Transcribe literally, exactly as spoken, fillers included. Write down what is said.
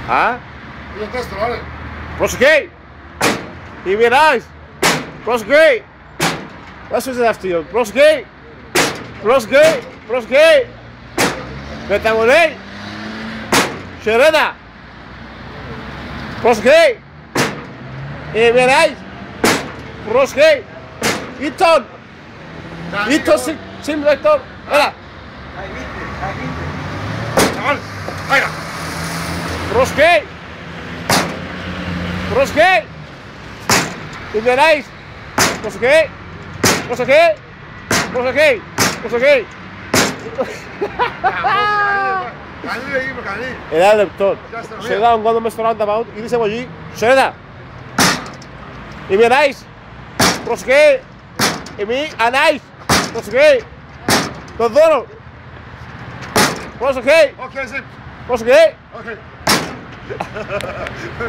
Α. Για τέσσερα, ωραία. Προσοχή! Η μοιράζ! Προσοχή! Δεν σου ζητά αυτή, προσοχή! Προσοχή! Προσοχή! Μεταβολή! Σερένα! Προσοχή! Η μοιράζ! Προσοχή! Ήτον! Ήτον σύμπλεκτον! Έλα! Προσοχή! Προσοχή! Την περάεις! Προσοχή! Προσοχή! Προσοχή! Προσοχή! Καλή δεν είμαι καλή. Ένα λεπτό. Σε ένα ογκόνο μες στο roundabout, γύρισε από εκεί. Σε ένα! Την περάεις! Προσοχή! Εμεί ανάεις! Προσοχή! Το δώρο! Προσοχή! Οκ, zip. Προσοχή! Οκ.